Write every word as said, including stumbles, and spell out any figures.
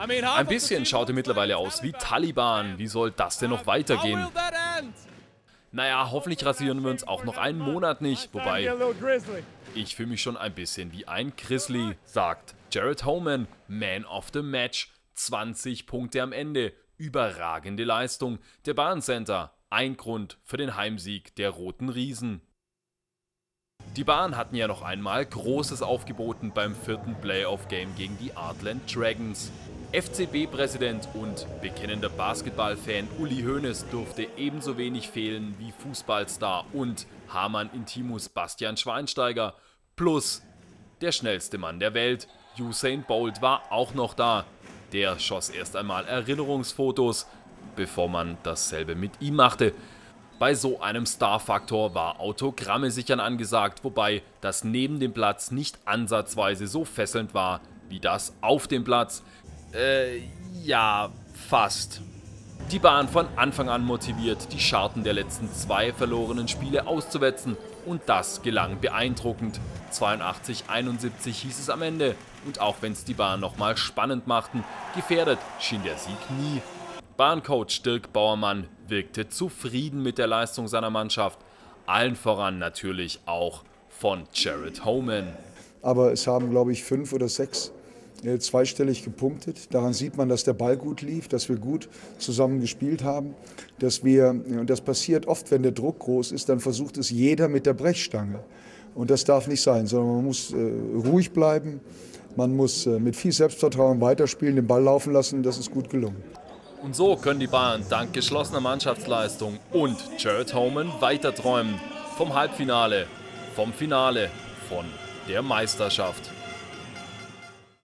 Ein bisschen schaut er mittlerweile aus wie Taliban. Wie soll das denn noch weitergehen? Naja, hoffentlich rasieren wir uns auch noch einen Monat nicht. Wobei, ich fühle mich schon ein bisschen wie ein Grizzly, sagt Jared Homan, Man of the Match. zwanzig Punkte am Ende. Überragende Leistung. Der Bahncenter. Ein Grund für den Heimsieg der Roten Riesen. Die Bahn hatten ja noch einmal Großes aufgeboten beim vierten Playoff-Game gegen die Artland Dragons. F C B-Präsident und bekennender Basketballfan Uli Hoeneß durfte ebenso wenig fehlen wie Fußballstar und Hamann Intimus Bastian Schweinsteiger. Plus der schnellste Mann der Welt, Usain Bolt, war auch noch da. Der schoss erst einmal Erinnerungsfotos, bevor man dasselbe mit ihm machte. Bei so einem Star-Faktor war Autogramme sichern angesagt, wobei das neben dem Platz nicht ansatzweise so fesselnd war wie das auf dem Platz. Äh, ja, fast. Die Bahn von Anfang an motiviert, die Scharten der letzten zwei verlorenen Spiele auszuwetzen, und das gelang beeindruckend. zweiundachtzig einundsiebzig hieß es am Ende, und auch wenn es die Bahn nochmal spannend machten, gefährdet schien der Sieg nie. Bahncoach Dirk Bauermann wirkte zufrieden mit der Leistung seiner Mannschaft, allen voran natürlich auch von Jared Homan. Aber es haben, glaube ich, fünf oder sechs äh, zweistellig gepunktet. Daran sieht man, dass der Ball gut lief, dass wir gut zusammen gespielt haben, dass wir, und das passiert oft, wenn der Druck groß ist, dann versucht es jeder mit der Brechstange. Und das darf nicht sein, sondern man muss äh, ruhig bleiben, man muss äh, mit viel Selbstvertrauen weiterspielen, den Ball laufen lassen, das ist gut gelungen. Und so können die Bayern dank geschlossener Mannschaftsleistung und Jared Homan weiter träumen vom Halbfinale, vom Finale, von der Meisterschaft.